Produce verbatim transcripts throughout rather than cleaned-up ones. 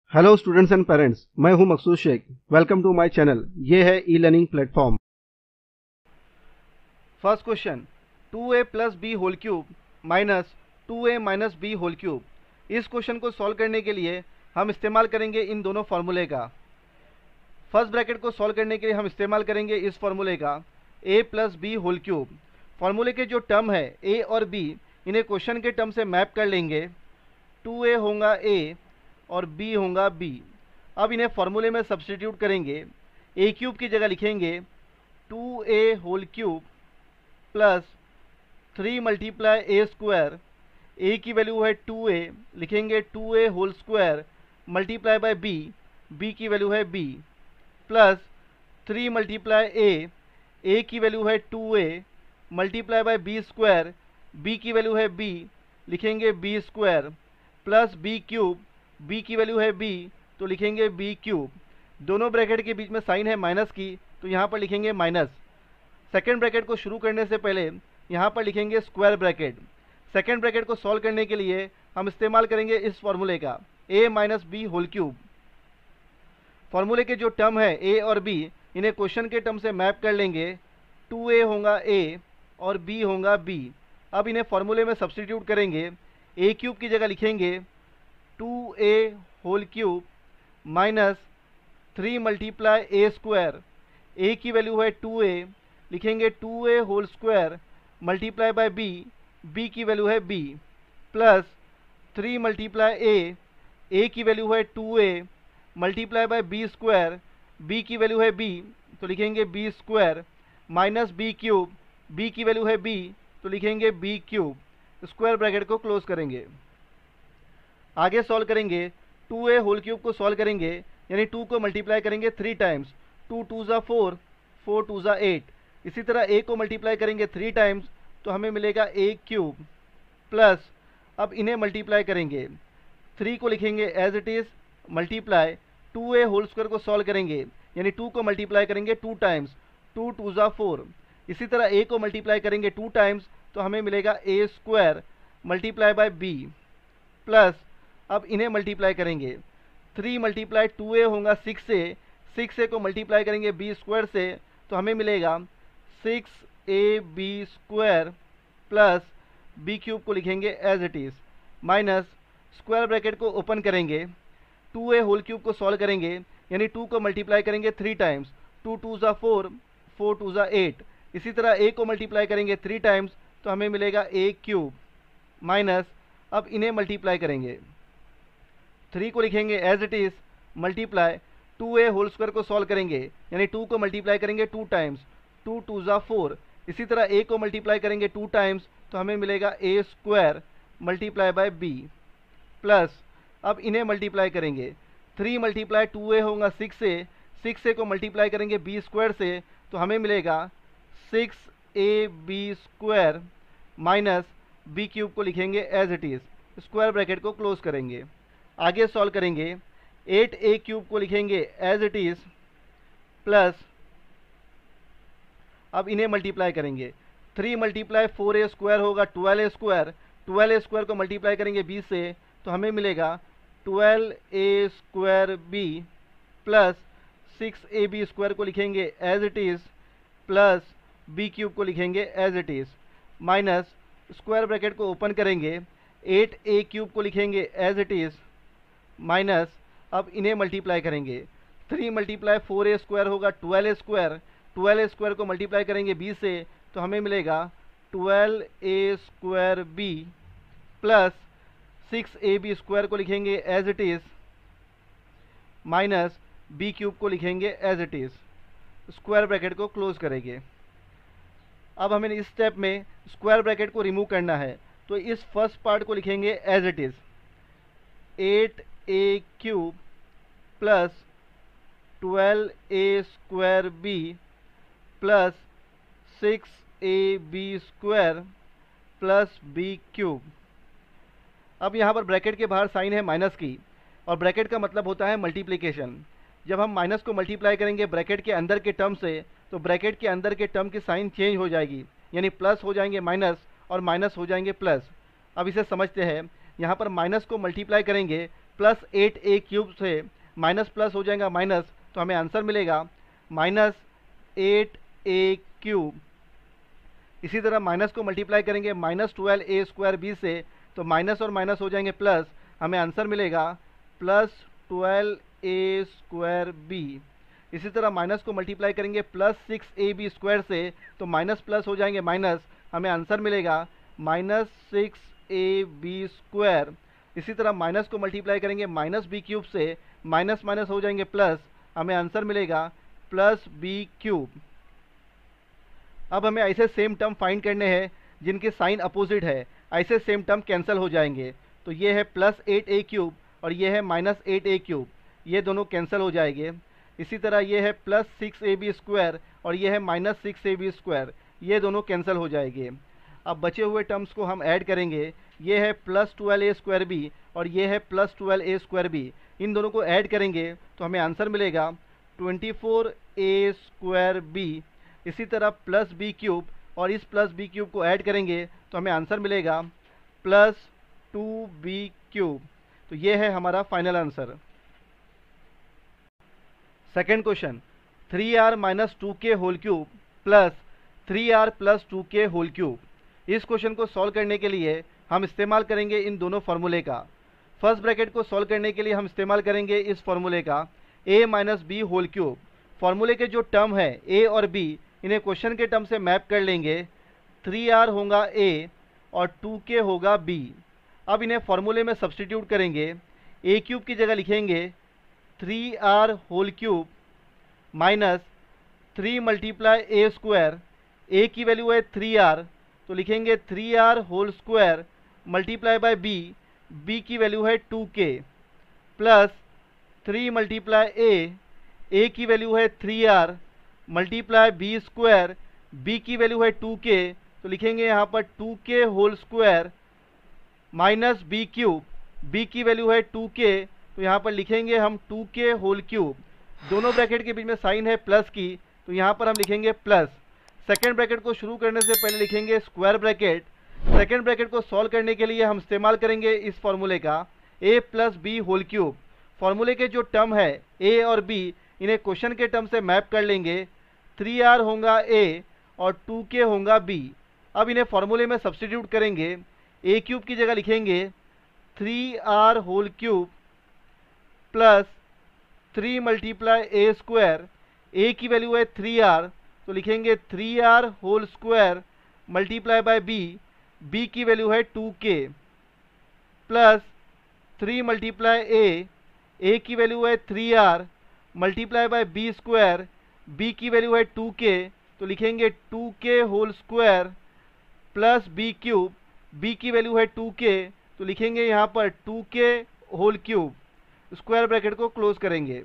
Hello students and parents, मैं हूं Maqsood Shaikh. Welcome to my channel. ये है e learning platform. First question, two a plus b whole cube minus two a minus b whole cube. इस question को solve करने के लिए हम इस्तेमाल करेंगे इन दोनों फार्मूले का। फर्स्ट ब्रैकेट को सॉल्व करने के लिए हम इस्तेमाल करेंगे इस फार्मूले का, a plus b whole cube. फार्मूले के जो टर्म है ए और बी, इन्हें क्वेश्चन के टर्म से मैप कर लेंगे। टू ए होगा ए और b होगा b। अब इन्हें फॉर्मूले में सब्स्टिट्यूट करेंगे। a क्यूब की जगह लिखेंगे two a whole cube plus three multiply a square. a की वैल्यू है टू ए, लिखेंगे two a whole square multiply by b, b की वैल्यू है b, plus three multiply a, a की वैल्यू है two a multiply by b square, b की value है b, लिखेंगे b square, plus b cube, b की value है b, तो लिखेंगे b क्यूब। दोनों ब्रैकेट के बीच में साइन है माइनस की, तो यहाँ पर लिखेंगे माइनस। सेकेंड ब्रैकेट को शुरू करने से पहले यहाँ पर लिखेंगे स्क्वायर ब्रैकेट। सेकेंड ब्रैकेट को सॉल्व करने के लिए हम इस्तेमाल करेंगे इस फॉर्मूले का, a minus b whole cube. फॉर्मूले के जो टर्म है a और b, इन्हें क्वेश्चन के टर्म से मैप कर लेंगे। टू ए होगा a और b होगा b। अब इन्हें फॉर्मूले में सब्स्टिट्यूट करेंगे। a क्यूब की जगह लिखेंगे two a whole cube minus three multiply a square. A की वैल्यू है टू ए, लिखेंगे two a whole square multiply by b, b की वैल्यू है b, plus three multiply a, a की वैल्यू है two a multiply by b square, b की value है b, तो लिखेंगे b square, minus b cube, b की value है बी, तो लिखेंगे बी क्यूब। स्क्वायर ब्रैकेट को क्लोज करेंगे। आगे सॉल्व करेंगे। टू ए होल क्यूब को सॉल्व करेंगे, यानी टू को मल्टीप्लाई करेंगे थ्री टाइम्स। टू टू ज़ा फोर, फोर टू ज़ा एट। इसी तरह ए को मल्टीप्लाई करेंगे थ्री टाइम्स, तो हमें मिलेगा ए क्यूब, प्लस अब इन्हें मल्टीप्लाई करेंगे। थ्री को लिखेंगे as it is, multiply two a whole square को सॉल्व करेंगे, यानी टू को मल्टीप्लाई करेंगे टू टाइम्स। टू टू ज़ा फोर। इसी तरह ए को मल्टीप्लाई करेंगे टू टाइम्स, तो हमें मिलेगा a square multiply by b, plus अब इन्हें मल्टीप्लाई करेंगे। थ्री मल्टीप्लाई टू ए होगा सिक्स से, सिक्स ए को मल्टीप्लाई करेंगे बी स्क्वायर से, तो हमें मिलेगा six a b square, plus b cube को लिखेंगे as it is, minus square bracket को ओपन करेंगे। टू ए होल क्यूब को सॉल्व करेंगे, यानी टू को मल्टीप्लाई करेंगे थ्री टाइम्स। टू टू ज़ा फोर, फोर टू ज़ा एट। इसी तरह ए को मल्टीप्लाई करेंगे थ्री टाइम्स, तो हमें मिलेगा ए क्यूब, माइनस अब इन्हें मल्टीप्लाई करेंगे। थ्री को लिखेंगे as it is, multiply two a whole square को सॉल्व करेंगे, यानी टू को मल्टीप्लाई करेंगे टू टाइम्स। टू टू ज़ा फोर। इसी तरह ए को मल्टीप्लाई करेंगे टू टाइम्स, तो हमें मिलेगा a square multiply by b, plus अब इन्हें मल्टीप्लाई करेंगे। थ्री मल्टीप्लाई टू ए होगा सिक्स से, सिक्स ए को मल्टीप्लाई करेंगे बी स्क्वायर से, तो हमें मिलेगा six a b square, minus b cube को लिखेंगे as it is. Square bracket को क्लोज करेंगे। आगे सॉल्व करेंगे। एट ए क्यूब को लिखेंगे एज इट इज़, प्लस अब इन्हें मल्टीप्लाई करेंगे। Three multiply four a square होगा twelve a square, twelve a square को मल्टीप्लाई करेंगे बी से, तो हमें मिलेगा twelve a square b, plus six a b square को लिखेंगे as it is, plus b cube को लिखेंगे as it is, minus square bracket को ओपन करेंगे। एट ए क्यूब को लिखेंगे एज इट इज़, माइनस अब इन्हें मल्टीप्लाई करेंगे। Three multiply four a square होगा twelve a square, twelve a square को मल्टीप्लाई करेंगे बी से, तो हमें मिलेगा twelve a square b, plus six a b square को लिखेंगे as it is, minus b cube को लिखेंगे as it is. Square bracket को क्लोज करेंगे। अब हमें इस स्टेप में स्क्वायर ब्रैकेट को रिमूव करना है, तो इस फर्स्ट पार्ट को लिखेंगे as it is, eight a cube plus twelve a square b plus six a b square plus b cube. अब यहाँ पर ब्रैकेट के बाहर साइन है माइनस की, और ब्रैकेट का मतलब होता है मल्टीप्लिकेशन। जब हम माइनस को मल्टीप्लाई करेंगे ब्रैकेट के अंदर के टर्म से, तो ब्रैकेट के अंदर के टर्म की साइन चेंज हो जाएगी, यानी प्लस हो जाएंगे माइनस और माइनस हो जाएंगे प्लस। अब इसे समझते हैं। यहाँ पर माइनस को मल्टीप्लाई करेंगे प्लस एट ए क्यूब से माइनस प्लस हो जाएगा माइनस, तो हमें आंसर मिलेगा माइनस एट ए क्यूब। इसी तरह माइनस को मल्टीप्लाई करेंगे minus twelve a square b से, तो माइनस और माइनस हो जाएंगे प्लस, हमें आंसर मिलेगा plus twelve a square b. इसी तरह माइनस को मल्टीप्लाई करेंगे plus six a b square से, तो माइनस प्लस हो जाएंगे माइनस, हमें आंसर मिलेगा minus six a b square. इसी तरह माइनस को मल्टीप्लाई करेंगे माइनस बी क्यूब से, माइनस माइनस हो जाएंगे प्लस, हमें आंसर मिलेगा प्लस बी क्यूब। अब हमें ऐसे सेम टर्म फाइंड करने हैं जिनके साइन अपोजिट है, ऐसे सेम टर्म कैंसिल हो जाएंगे। तो ये है प्लस एट ए क्यूब और ये है माइनस एट ए क्यूब, ये दोनों कैंसिल हो जाएंगे। इसी तरह ये है plus six a b square और ये है minus six a b square, ये दोनों कैंसिल हो जाएंगे। अब बचे हुए टर्म्स को हम ऐड करेंगे, ये है plus twelve a square b और ये है plus twelve a square b, इन दोनों को ऐड करेंगे तो हमें आंसर मिलेगा twenty four a square b. इसी तरह प्लस बी क्यूब और इस प्लस बी क्यूब को ऐड करेंगे तो हमें आंसर मिलेगा प्लस टू बी क्यूब। तो ये है हमारा final answer. Second question, three r minus two k whole cube plus three r plus two k whole cube. इस क्वेश्चन को सॉल्व करने के लिए हम इस्तेमाल करेंगे इन दोनों फार्मूले का। फर्स्ट ब्रैकेट को सॉल्व करने के लिए हम इस्तेमाल करेंगे इस फार्मूले का a minus b whole cube. फार्मूले के जो टर्म है a और b, इन्हें क्वेश्चन के टर्म से मैप कर लेंगे। थ्री आर होगा a और टू के होगा b। अब इन्हें फार्मूले में सब्स्टिट्यूट करेंगे, a क्यूब की जगह लिखेंगे three r whole cube minus three multiply a square, a की वैल्यू है थ्री आर तो लिखेंगे three r whole square multiply by b, b की वैल्यू है two k plus three multiply a, a की वैल्यू है three r multiply b square, b की value है टू के तो लिखेंगे यहाँ पर two k whole square minus b cube, b की वैल्यू है टू के तो यहाँ पर लिखेंगे हम टू के होल क्यूब। दोनों ब्रैकेट के बीच में साइन है प्लस की तो यहाँ पर हम लिखेंगे प्लस। सेकेंड ब्रैकेट को शुरू करने से पहले लिखेंगे स्क्वायर ब्रैकेट। सेकेंड ब्रैकेट को सॉल्व करने के लिए हम इस्तेमाल करेंगे इस फार्मूले का a plus b whole cube. फार्मूले के जो टर्म है a और b, इन्हें क्वेश्चन के टर्म से मैप कर लेंगे। थ्री आर होगा a और टू के होगा b। अब इन्हें फार्मूले में सब्स्टिट्यूट करेंगे, a क्यूब की जगह लिखेंगे three r whole cube plus three multiply a square, a की वैल्यू है थ्री आर तो लिखेंगे three r whole square multiply by b, b की वैल्यू है two k plus three multiply a, a की वैल्यू है three r multiply by b square, b की value है टू के तो लिखेंगे two k whole square plus b cube, b की value है टू के तो लिखेंगे यहाँ पर two k whole cube. Square bracket को क्लोज करेंगे।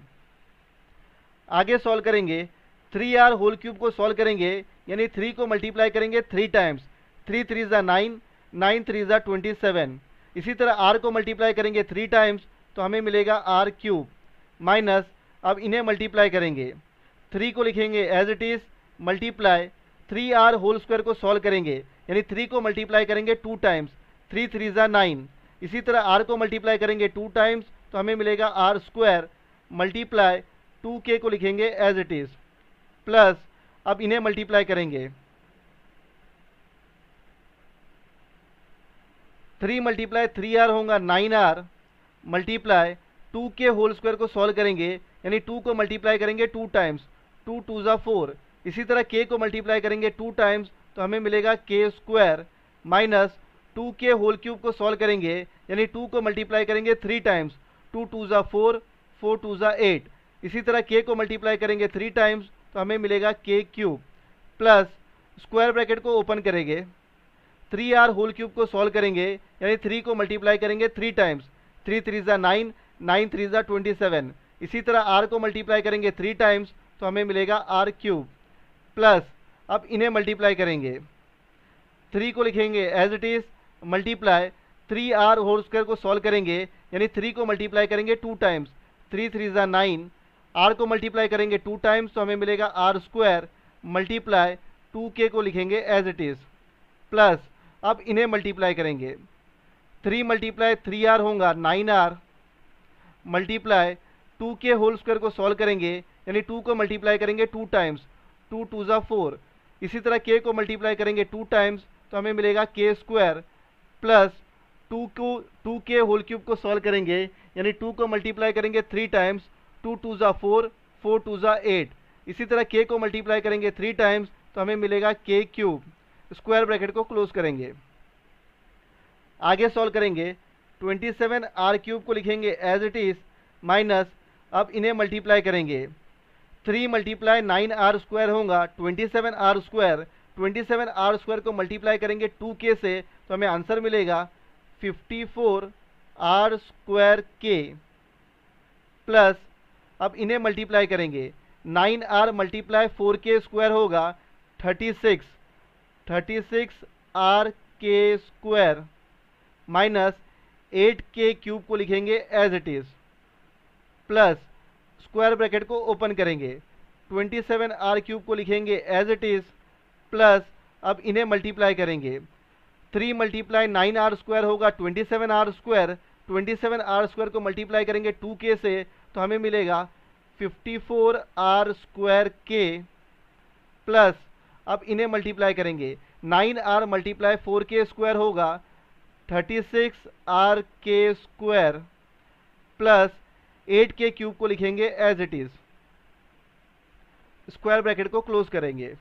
आगे सॉल्व करेंगे, थ्री आर होल क्यूब को सॉल्व करेंगे यानी थ्री को मल्टीप्लाई करेंगे थ्री टाइम्स, थ्री थ्री ज़ा नाइन, नाइन थ्री ज़ा ट्वेंटी सेवन। इसी तरह आर को मल्टीप्लाई करेंगे थ्री टाइम्स तो हमें मिलेगा आर क्यूब माइनस, अब इन्हें मल्टीप्लाई करेंगे, थ्री को लिखेंगे as it is multiply three r whole square को सॉल्व करेंगे यानी थ्री को मल्टीप्लाई करेंगे टू टाइम्स, थ्री थ्री ज़ा नाइन। इसी तरह आर को मल्टीप्लाई करेंगे टू टाइम्स तो हमें मिलेगा आर स्क्वायर मल्टीप्लाई टू के को लिखेंगे एज इट इज़ प्लस, अब इन्हें मल्टीप्लाई करेंगे, थ्री मल्टीप्लाई थ्री आर होगा nine r multiply two k whole square को सॉल्व करेंगे यानी टू को मल्टीप्लाई करेंगे टू टाइम्स, टू टू ज़ा फोर। इसी तरह के को मल्टीप्लाई करेंगे टू टाइम्स तो हमें मिलेगा k square minus two k whole cube को सॉल्व करेंगे यानी टू को मल्टीप्लाई करेंगे थ्री टाइम्स, टू टू ज़ा फोर, फोर टू ज़ा एट। इसी तरह के को मल्टीप्लाई करेंगे थ्री टाइम्स तो हमें मिलेगा k cube plus, square bracket को ओपन करेंगे, थ्री आर होल क्यूब को सॉल्व करेंगे यानी थ्री को मल्टीप्लाई करेंगे थ्री टाइम्स, थ्री थ्री ज़ा नाइन, नाइन थ्री ज़ा ट्वेंटी सेवन। इसी तरह आर को मल्टीप्लाई करेंगे थ्री टाइम्स तो हमें मिलेगा आर क्यूब प्लस, अब इन्हें मल्टीप्लाई करेंगे, थ्री को लिखेंगे as it is multiply three r whole square को सॉल्व करेंगे यानी थ्री को मल्टीप्लाई करेंगे टू टाइम्स, थ्री थ्री ज़ा नाइन, आर को मल्टीप्लाई करेंगे टू टाइम्स तो हमें मिलेगा आर स्क्वायर मल्टीप्लाई टू के को लिखेंगे एज इट इज़ प्लस, अब इन्हें मल्टीप्लाई करेंगे, थ्री मल्टीप्लाई थ्री आर होगा nine r multiply two k whole square को सॉल्व करेंगे, यानी टू को मल्टीप्लाई करेंगे टू टाइम्स, टू टू ज़ा फोर। इसी तरह के को मल्टीप्लाई करेंगे टू टाइम्स तो हमें मिलेगा के स्क्वायर, प्लस टू को टू के होल क्यूब को सॉल्व करेंगे, यानी टू को मल्टीप्लाई करेंगे थ्री टाइम्स, टू टू ज़ा फोर, फोर टू ज़ा एट। इसी तरह के को मल्टीप्लाई करेंगे थ्री टाइम्स तो हमें मिलेगा के क्यूब। स्क्वायर ब्रैकेट को क्लोज करेंगे। आगे सॉल्व करेंगे, ट्वेंटी सेवन आर क्यूब को लिखेंगे एज इट इज, माइनस अब इन्हें मल्टीप्लाई करेंगे, three multiply nine r square होगा twenty seven r square, twenty seven r square को मल्टीप्लाई करेंगे टू के से तो हमें आंसर मिलेगा fifty four r square k, plus अब इन्हें मल्टीप्लाई करेंगे, nine r multiply four k square होगा thirty six, thirty six r k square, minus eight k cube को लिखेंगे as it is, plus square bracket को open करेंगे, twenty seven r cube को लिखेंगे एज इट इज, प्लस अब इन्हें multiply करेंगे, three multiply nine r square होगा twenty seven r square, twenty seven r square को मल्टीप्लाई करेंगे टू के से तो हमें मिलेगा fifty four r square k, plus अब इन्हें मल्टीप्लाई करेंगे, nine r multiply four k square होगा thirty six r k square, plus eight k cube को लिखेंगे as it is. Square bracket को क्लोज करेंगे।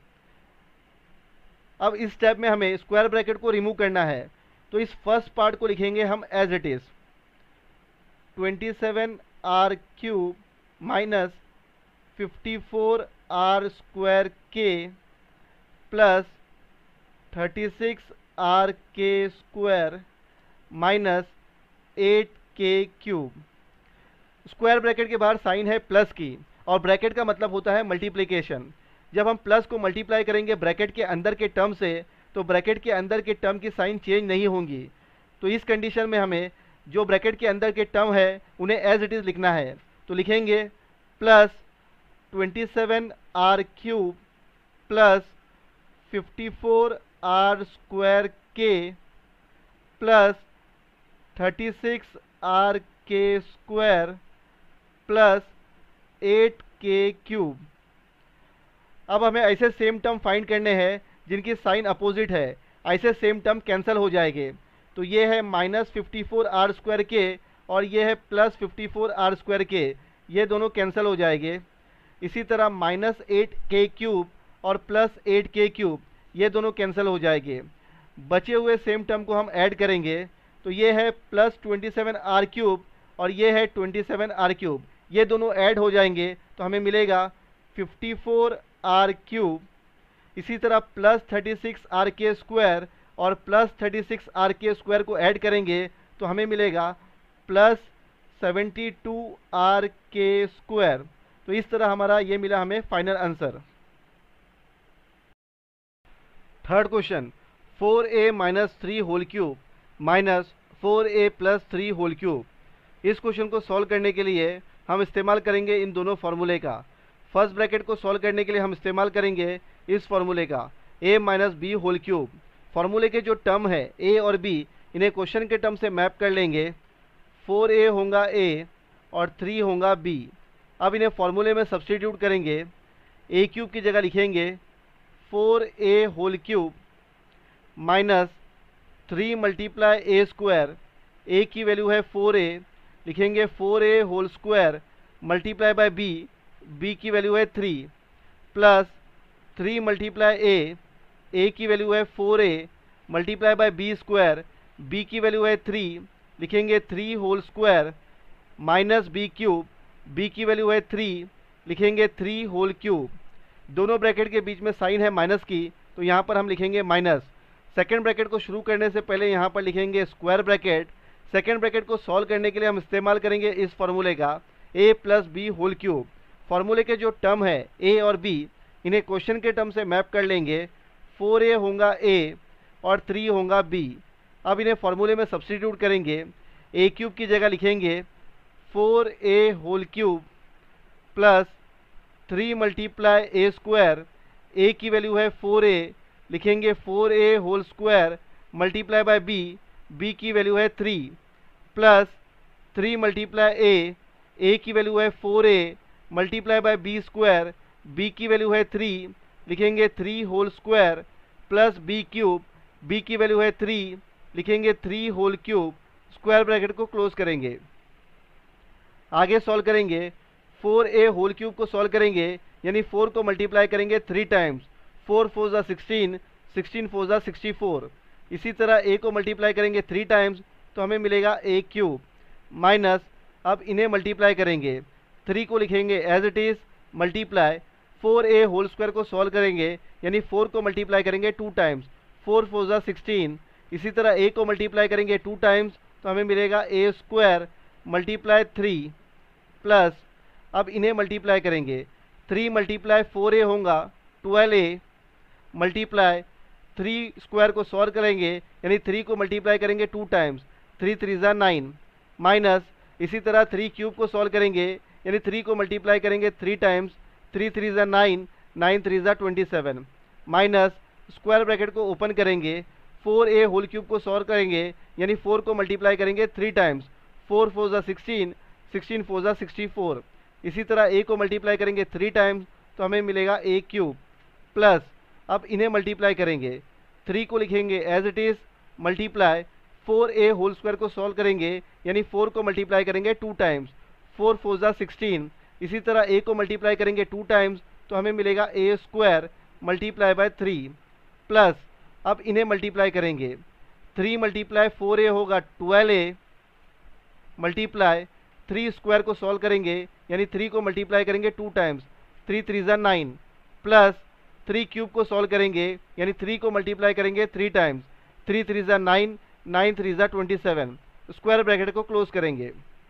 अब इस स्टेप में हमें स्क्वायर ब्रैकेट को रिमूव करना है, तो इस फर्स्ट पार्ट को लिखेंगे हम as it is, twenty seven r cube minus fifty four r square k plus thirty six r k square minus eight k cube. Square bracket के बाहर साइन है प्लस की, और ब्रैकेट का मतलब होता है मल्टीप्लिकेशन। जब हम प्लस को मल्टीप्लाई करेंगे ब्रैकेट के अंदर के टर्म से, तो ब्रैकेट के अंदर के टर्म की साइन चेंज नहीं होंगी। तो इस कंडीशन में हमें जो ब्रैकेट के अंदर के टर्म है उन्हें एज इट इज़ लिखना है। तो लिखेंगे plus twenty seven r cube plus fifty four r square k plus thirty six r k square plus eight k cube. अब हमें ऐसे सेम टर्म फाइंड करने हैं जिनकी साइन अपोजिट है, ऐसे सेम टर्म कैंसिल हो जाएंगे। तो ये है minus fifty four r square k और ये है plus fifty four r square k, ये दोनों कैंसिल हो जाएंगे। इसी तरह माइनस एट के क्यूब और प्लस एट के क्यूब, ये दोनों कैंसिल हो जाएंगे। बचे हुए सेम टर्म को हम ऐड करेंगे, तो ये है plus twenty seven r cube और ये है ट्वेंटी सेवन आर क्यूब, ये दोनों ऐड हो जाएंगे तो हमें मिलेगा फिफ्टी फोर आर क्यूब। इसी तरह plus thirty six r k square और plus thirty six r k square को ऐड करेंगे तो हमें मिलेगा plus seventy two r k square. तो इस तरह हमारा ये मिला हमें final answer. Third question, four a minus three whole cube minus four a plus three whole cube. इस क्वेश्चन को सॉल्व करने के लिए हम इस्तेमाल करेंगे इन दोनों फार्मूले का। फर्स्ट ब्रैकेट को सॉल्व करने के लिए हम इस्तेमाल करेंगे इस फार्मूले का, a minus b whole cube. फार्मूले के जो टर्म है a और b, इन्हें क्वेश्चन के टर्म से मैप कर लेंगे। फोर ए होगा a और थ्री होगा b। अब इन्हें फार्मूले में सब्स्टिट्यूट करेंगे। a क्यूब की जगह लिखेंगे four a whole cube minus three multiply a square, a की वैल्यू है फोर ए, लिखेंगे four a whole square multiply by b, b की वैल्यू है three, plus three multiply a, a की वैल्यू है four a multiply by b square, b की value है three, लिखेंगे three whole square minus b cube, b की value है three, लिखेंगे थ्री होल क्यूब। दोनों ब्रैकेट के बीच में साइन है माइनस की, तो यहाँ पर हम लिखेंगे माइनस। सेकेंड ब्रैकेट को शुरू करने से पहले यहाँ पर लिखेंगे स्क्वायर ब्रैकेट। सेकेंड ब्रैकेट को सॉल्व करने के लिए हम इस्तेमाल करेंगे इस फार्मूले का, a plus b whole cube. फार्मूले के जो टर्म है a और b, इन्हें क्वेश्चन के टर्म से मैप कर लेंगे। फोर ए होगा a और थ्री होगा b। अब इन्हें फार्मूले में सब्स्टिट्यूट करेंगे। a क्यूब की जगह लिखेंगे four a whole cube plus three multiply a square, a की वैल्यू है फोर ए, लिखेंगे four a whole square multiply by b, b की वैल्यू है three, plus three multiply a, a की वैल्यू है four a multiply by b square, b की value है three, लिखेंगे three whole square plus b cube, b की value है three, लिखेंगे three whole cube, square bracket को क्लोज करेंगे। आगे सॉल्व करेंगे, फोर ए होल क्यूब को सॉल्व करेंगे, यानी फोर को मल्टीप्लाई करेंगे three times, four four are sixteen, sixteen four are sixty four. इसी तरह ए को मल्टीप्लाई करेंगे थ्री टाइम्स तो हमें मिलेगा ए क्यूब, माइनस अब इन्हें मल्टीप्लाई करेंगे, थ्री को लिखेंगे as it is, multiply four a whole square को सॉल्व करेंगे, यानी फोर को मल्टीप्लाई करेंगे two times, four four are sixteen. इसी तरह ए को मल्टीप्लाई करेंगे टू टाइम्स तो हमें मिलेगा a square multiply three, plus अब इन्हें मल्टीप्लाई करेंगे, थ्री मल्टीप्लाई फोर ए होगा twelve a, multiply three square को सॉल्व करेंगे, यानी थ्री को मल्टीप्लाई करेंगे टू टाइम्स, थ्री थ्री ज़ा नाइन, माइनस इसी तरह थ्री क्यूब को सॉल्व करेंगे, यानी थ्री को मल्टीप्लाई करेंगे थ्री टाइम्स, थ्री थ्री ज़ा नाइन, नाइन थ्री ज़ा twenty seven, minus square bracket को ओपन करेंगे, फोर ए होल क्यूब को सॉल्व करेंगे, यानी फोर को मल्टीप्लाई करेंगे three times, four four are sixteen, sixteen four are sixty four. इसी तरह ए को मल्टीप्लाई करेंगे थ्री टाइम्स तो हमें मिलेगा ए क्यूब, प्लस अब इन्हें मल्टीप्लाई करेंगे, थ्री को लिखेंगे as it is, multiply four a whole square को सॉल्व करेंगे, यानी फोर को मल्टीप्लाई करेंगे two times, four four are sixteen. इसी तरह ए को मल्टीप्लाई करेंगे टू टाइम्स तो हमें मिलेगा a square multiply by three, plus अब इन्हें मल्टीप्लाई करेंगे, थ्री मल्टीप्लाई फोर ए होगा twelve a, multiply three square को सॉल्व करेंगे, यानी थ्री को मल्टीप्लाई करेंगे टू टाइम्स, थ्री थ्री ज़ा नाइन, प्लस थ्री क्यूब को सॉल्व करेंगे, यानी थ्री को मल्टीप्लाई करेंगे थ्री टाइम्स, थ्री थ्री ज़ा नाइन, नाइन थ्री ज़ा ट्वेंटी सेवन, स्क्वायर ब्रैकेट को क्लोज करेंगे।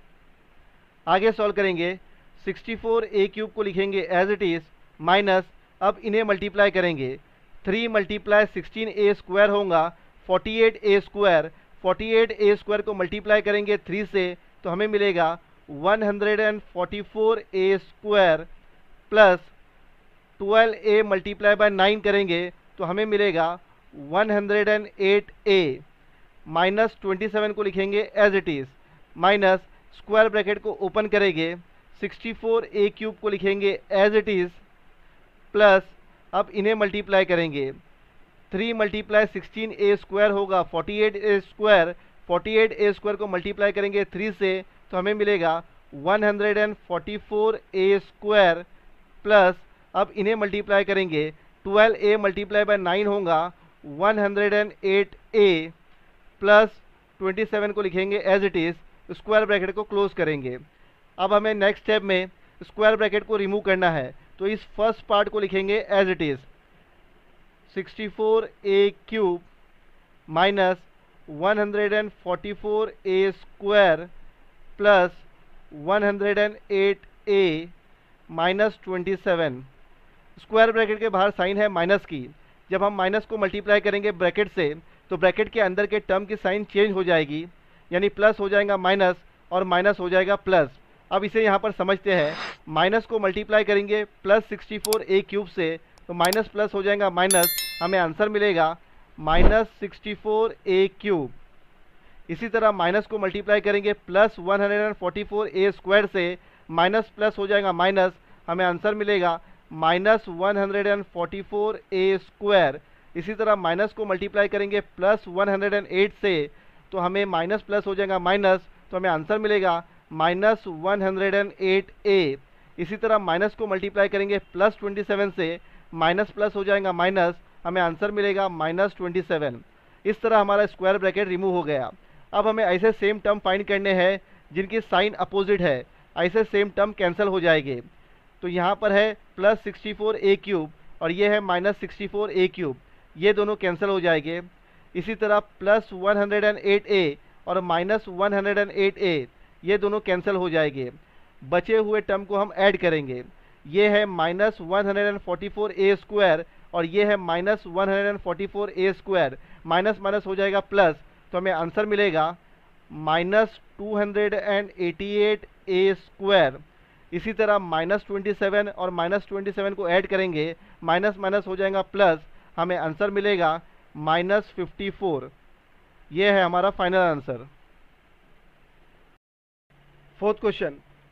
आगे सॉल्व करेंगे, सिक्सटी फोर ए क्यूब को लिखेंगे एज इट इज़, माइनस अब इन्हें मल्टीप्लाई करेंगे, three multiply sixteen a square होगा forty eight a square, forty eight a square को मल्टीप्लाई करेंगे थ्री से तो हमें मिलेगा one hundred forty four a square, plus twelve a multiply by nine करेंगे तो हमें मिलेगा one hundred eight a, minus twenty seven को लिखेंगे as it is, minus square bracket को ओपन करेंगे, सिक्सटी फोर ए क्यूब को लिखेंगे एज इट इज़, प्लस अब इन्हें मल्टीप्लाई करेंगे, three multiply sixteen a square होगा forty eight a square, forty eight a square को मल्टीप्लाई करेंगे थ्री से तो हमें मिलेगा one hundred forty four a square, plus अब इन्हें मल्टीप्लाई करेंगे, twelve a multiply by nine होगा one hundred eight a, plus twenty seven को लिखेंगे as it is, square bracket को क्लोज करेंगे। अब हमें नेक्स्ट स्टेप में स्क्वायर ब्रैकेट को रिमूव करना है, तो इस फर्स्ट पार्ट को लिखेंगे as it is, sixty four a cube minus one hundred forty four a square plus one hundred eight a minus twenty seven. Square bracket के बाहर साइन है माइनस की, जब हम माइनस को मल्टीप्लाई करेंगे ब्रैकेट से तो ब्रैकेट के अंदर के टर्म की साइन चेंज हो जाएगी, यानी प्लस हो जाएगा माइनस और माइनस हो जाएगा प्लस। अब इसे यहाँ पर समझते हैं, माइनस को मल्टीप्लाई करेंगे plus sixty four a cube से तो माइनस प्लस हो जाएगा माइनस, हमें आंसर मिलेगा minus sixty four a cube. इसी तरह माइनस को मल्टीप्लाई करेंगे plus one hundred forty four a square से, माइनस प्लस हो जाएगा माइनस, हमें आंसर मिलेगा minus one hundred forty four a square. इसी तरह माइनस को मल्टीप्लाई करेंगे प्लस वन हंड्रेड एट से तो हमें माइनस प्लस हो जाएगा माइनस, तो हमें आंसर मिलेगा minus one hundred eight a. इसी तरह माइनस को मल्टीप्लाई करेंगे प्लस ट्वेंटी सेवन से, माइनस प्लस हो जाएगा माइनस, हमें आंसर मिलेगा माइनस ट्वेंटी सेवन। इस तरह हमारा स्क्वायर ब्रैकेट रिमूव हो गया। अब हमें ऐसे सेम टर्म फाइंड करने हैं जिनकी साइन अपोजिट है, ऐसे सेम टर्म कैंसिल हो जाएंगे। तो यहाँ पर है plus sixty four a cube और ये है minus sixty four a cube, ये दोनों कैंसिल हो जाएंगे। इसी तरह plus one hundred eight a और minus one hundred eight a, ये दोनों कैंसिल हो जाएंगे। बचे हुए टर्म को हम ऐड करेंगे, ये है minus one hundred forty four a square और ये है minus one hundred forty four a square, minus minus हो जाएगा प्लस, तो हमें आंसर मिलेगा minus two hundred eighty eight a square. इसी तरह माइनस ट्वेंटी सेवन और माइनस ट्वेंटी सेवन को ऐड करेंगे, माइनस माइनस हो जाएगा प्लस, हमें आंसर मिलेगा माइनस फिफ्टी फोर। ये है हमारा final answer. Fourth question,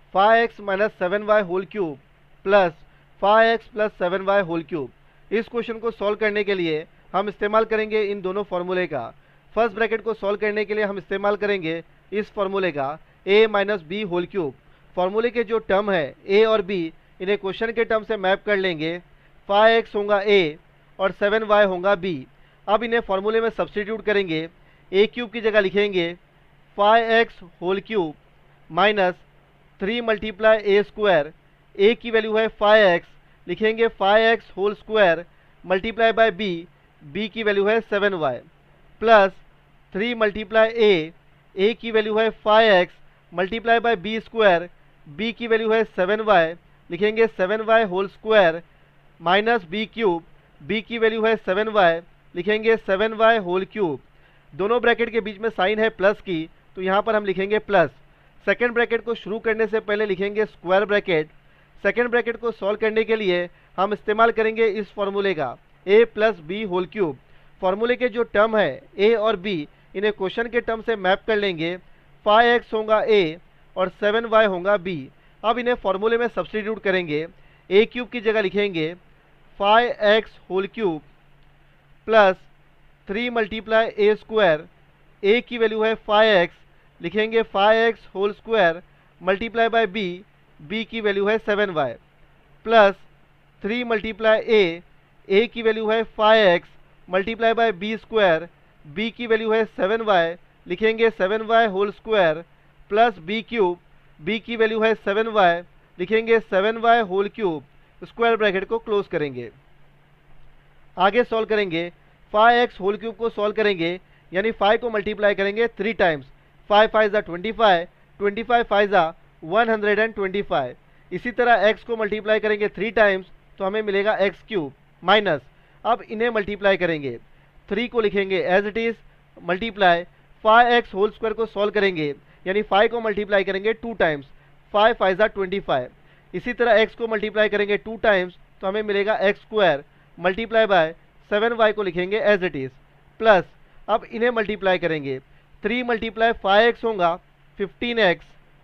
five x minus seven y whole cube plus five x plus seven y whole cube. इस क्वेश्चन को सॉल्व करने के लिए हम इस्तेमाल करेंगे इन दोनों फॉर्मूले का। फर्स्ट ब्रैकेट को सॉल्व करने के लिए हम इस्तेमाल करेंगे इस फॉर्मूले का a minus b whole cube. फॉर्मूले के जो टर्म है a और b, इन्हें क्वेश्चन के टर्म से मैप कर लेंगे। फाइव एक्स होगा a और सेवन वाई होगा b। अब इन्हें फॉर्मूले में सब्स्टिट्यूट करेंगे। a क्यूब की जगह लिखेंगे five x whole cube minus three multiply a square. a की वैल्यू है फाइव एक्स, लिखेंगे five x whole square multiply by b, b की वैल्यू है seven y plus three multiply a, a की value है five x multiply by b square, b की value है seven y, लिखेंगे seven y whole square minus b cube, b की value है seven y, लिखेंगे सेवन वाई होल क्यूब। दोनों bracket के बीच में साइन है प्लस की, तो यहाँ पर हम लिखेंगे प्लस। सेकेंड ब्रैकेट को शुरू करने से पहले लिखेंगे स्क्वायर ब्रैकेट। सेकेंड ब्रैकेट को सॉल्व करने के लिए हम इस्तेमाल करेंगे इस फॉर्मूले का a plus b whole cube. फॉर्मूले के जो टर्म है a और b, इन्हें क्वेश्चन के टर्म से मैप कर लेंगे। फाइव एक्स होगा a और सेवन वाई होगा b। अब इन्हें फॉर्मूले में सब्स्टिट्यूट करेंगे। a क्यूब की जगह लिखेंगे five x whole cube plus three multiply a square, a की वैल्यू है फाइव एक्स, लिखेंगे five x whole square multiply by b, b की वैल्यू है seven y plus three multiply a, a की value है five x multiply by b square, b की value है seven y, लिखेंगे seven y whole square plus b cube, b की value है seven y, लिखेंगे seven y whole cube. Square bracket को close करेंगे। आगे सॉल्व करेंगे। फाइव एक्स होल क्यूब को सॉल्व करेंगे, यानी फाइव को मल्टीप्लाई करेंगे थ्री टाइम्स। फाइव फाइव ज़ा twenty five, twenty five five ज़ा one hundred and twenty five. इसी तरह x को मल्टीप्लाई करेंगे थ्री टाइम्स, तो हमें मिलेगा एक्स क्यूब माइनस, अब इन्हें मल्टीप्लाई करेंगे। थ्री को लिखेंगे as it is multiply five x whole square को सॉल्व करेंगे, यानी फाइव को मल्टीप्लाई करेंगे टू टाइम्स। फाइव फाइव ज़ा ट्वेंटी फाइव। इसी तरह x को मल्टीप्लाई करेंगे टू टाइम्स, तो हमें मिलेगा x square multiply by seven y को लिखेंगे एज इट इज़ प्लस, अब इन्हें मल्टीप्लाई करेंगे। थ्री मल्टीप्लाई फाइव एक्स होगा fifteen x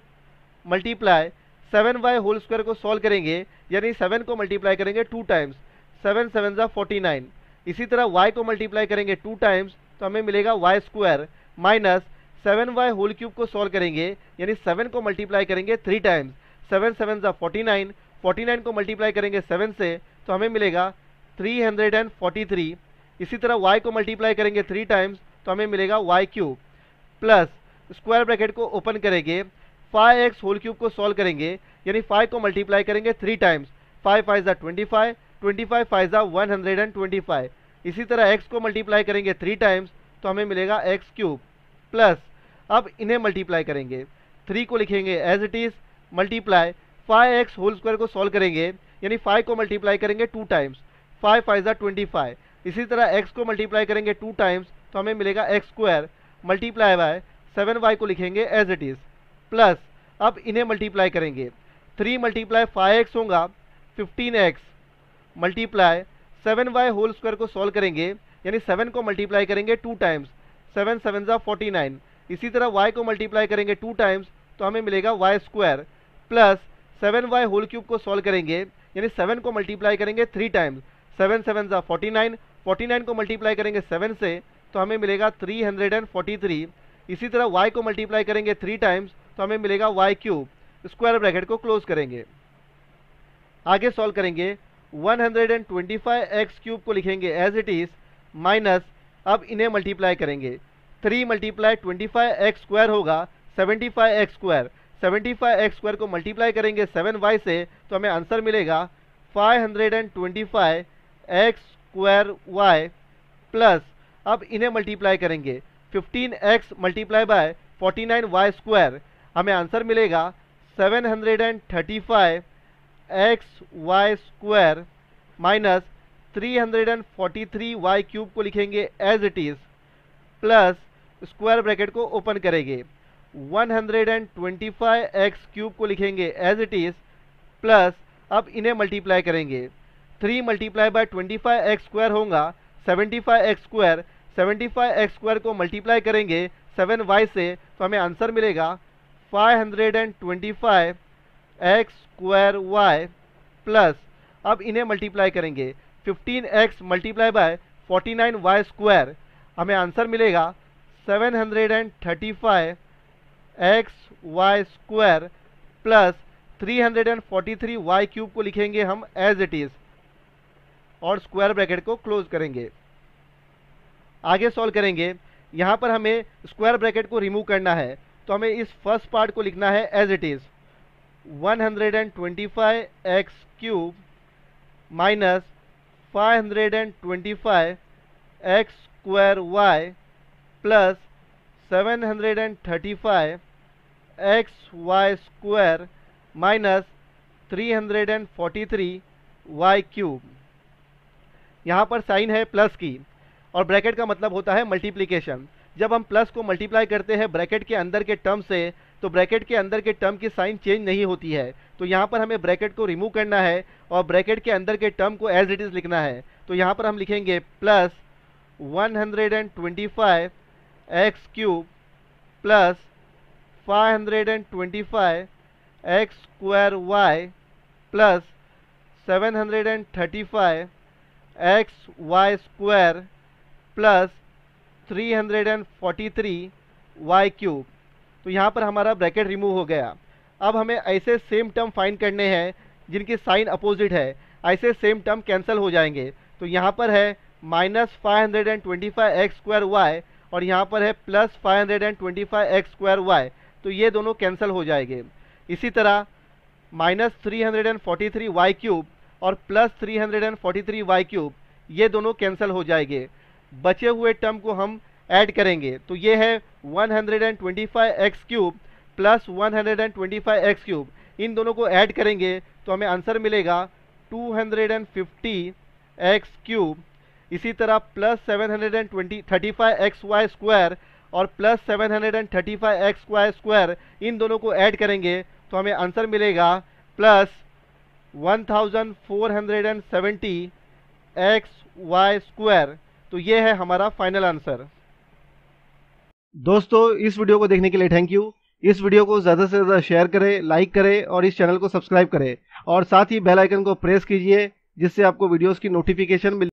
multiply seven y whole square को सॉल्व करेंगे, यानी सेवन को मल्टीप्लाई करेंगे टू टाइम्स। सेवन सेवन ज़ा फोर्टी नाइन। इसी तरह y को मल्टीप्लाई करेंगे टू टाइम्स, तो हमें मिलेगा y square minus seven y whole cube को सॉल्व करेंगे, यानी सेवन को मल्टीप्लाई करेंगे थ्री टाइम्स। सेवन सेवन ज़ा फोर्टी नाइन, फोर्टी नाइन को मल्टीप्लाई करेंगे सेवन से, तो हमें मिलेगा three hundred and forty three. इसी तरह y को मल्टीप्लाई करेंगे थ्री टाइम्स, तो हमें मिलेगा y cube plus square bracket को ओपन करेंगे। फाइव एक्स होल क्यूब को सॉल्व करेंगे, यानी फाइव को मल्टीप्लाई करेंगे थ्री टाइम्स। फाइव फाइव ज़ा twenty five, twenty five five ज़ा one hundred and twenty five. इसी तरह x को मल्टीप्लाई करेंगे थ्री टाइम्स, तो हमें मिलेगा एक्स क्यूब प्लस, अब इन्हें मल्टीप्लाई करेंगे। थ्री को लिखेंगे as it is multiply five x whole square को सॉल्व करेंगे, यानी फाइव को मल्टीप्लाई करेंगे टू टाइम्स। फाइव फाइव ज़ा ट्वेंटी फाइव। इसी तरह x को मल्टीप्लाई करेंगे टू टाइम्स, तो हमें मिलेगा x square multiply by seven y को लिखेंगे एज इट इज़ प्लस, अब इन्हें मल्टीप्लाई करेंगे। थ्री मल्टीप्लाई फाइव एक्स होगा fifteen x multiply seven y whole square को सॉल्व करेंगे, यानी सेवन को मल्टीप्लाई करेंगे टू टाइम्स। सेवन सेवन ज़ा फोर्टी नाइन। इसी तरह y को मल्टीप्लाई करेंगे टू टाइम्स, तो हमें मिलेगा y square plus seven y whole cube को सॉल्व करेंगे, यानी सेवन को मल्टीप्लाई करेंगे थ्री टाइम्स। सेवन सेवन ज़ा फोर्टी नाइन, फोर्टी नाइन को मल्टीप्लाई करेंगे सेवन से, तो हमें मिलेगा three hundred and forty three. इसी तरह y को मल्टीप्लाई करेंगे थ्री टाइम्स, तो हमें मिलेगा वाई क्यूब। स्क्वायर ब्रैकेट को क्लोज करेंगे। आगे सॉल्व करेंगे। One hundred and twenty five x cube को लिखेंगे एज इट इज़ माइनस, अब इन्हें मल्टीप्लाई करेंगे। Three multiply twenty five x square होगा seventy five x square. Seventy five x square को मल्टीप्लाई करेंगे सेवन वाई से, तो हमें आंसर मिलेगा five hundred and twenty five x square y plus, अब इन्हें मल्टीप्लाई करेंगे। Fifteen x multiply by forty nine y square, हमें आंसर मिलेगा seven hundred and thirty five x y square minus three hundred and forty three y cube को लिखेंगे as it is plus, square bracket को open करेंगे। One hundred and twenty five x cube को लिखेंगे as it is plus, अब इन्हें multiply करेंगे। Three multiply by twenty five x square होगा seventy five x square. Seventy five x square को multiply करेंगे सेवन वाई से, तो हमें आंसर मिलेगा five hundred and twenty five x square y plus, अब इन्हें मल्टीप्लाई करेंगे, fifteen x multiply by forty nine y square, हमें आंसर मिलेगा seven hundred thirty five x y square plus three hundred forty three y cube को लिखेंगे हम as it is और square bracket को क्लोज करेंगे। आगे सॉल्व करेंगे, यहाँ पर हमें स्क्वायर ब्रैकेट को रिमूव करना है, तो हमें इस फर्स्ट पार्ट को लिखना है as it is one hundred twenty five x cube minus five hundred twenty five x square y plus seven hundred thirty five x y square minus three hundred forty three y cube. यहाँ पर sign है plus की और bracket का मतलब होता है multiplication. जब हम प्लस को मल्टीप्लाई करते हैं ब्रैकेट के अंदर के टर्म से, तो ब्रैकेट के अंदर के टर्म की साइन चेंज नहीं होती है। तो यहाँ पर हमें ब्रैकेट को रिमूव करना है और ब्रैकेट के अंदर के टर्म को एज इट इज लिखना है। तो यहाँ पर हम लिखेंगे plus one hundred twenty five x cube plus five hundred twenty five x square y plus seven hundred thirty five x y square plus three hundred forty three y cube. तो यहाँ पर हमारा ब्रैकेट रिमूव हो गया। अब हमें ऐसे same term find करने हैं जिनकी साइन अपोजिट है, ऐसे सेम टर्म कैंसिल हो जाएंगे। तो यहाँ पर है minus five hundred twenty five x square y और यहाँ पर है plus five hundred twenty five x square y, तो ये दोनों कैंसिल हो जाएंगे। इसी तरह minus three hundred forty three y cube और plus three hundred forty three y cube, ये दोनों कैंसिल हो जाएंगे। बचे हुए टर्म को हम ऐड करेंगे, तो ये है one hundred twenty five x cube plus one hundred twenty five x cube. इन दोनों को ऐड करेंगे तो हमें आंसर मिलेगा two hundred fifty x cube. इसी तरह plus seven hundred twenty thirty five x y square और plus seven hundred thirty five x y square, इन दोनों को ऐड करेंगे तो हमें आंसर मिलेगा plus one thousand four hundred seventy x y square. तो ये है हमारा फाइनल आंसर। दोस्तों, इस वीडियो को देखने के लिए थैंक यू। इस वीडियो को ज़्यादा से ज़्यादा शेयर करें, लाइक करें और इस चैनल को सब्सक्राइब करें और साथ ही बेल आइकन को प्रेस कीजिए जिससे आपको वीडियोस की नोटिफिकेशन मिल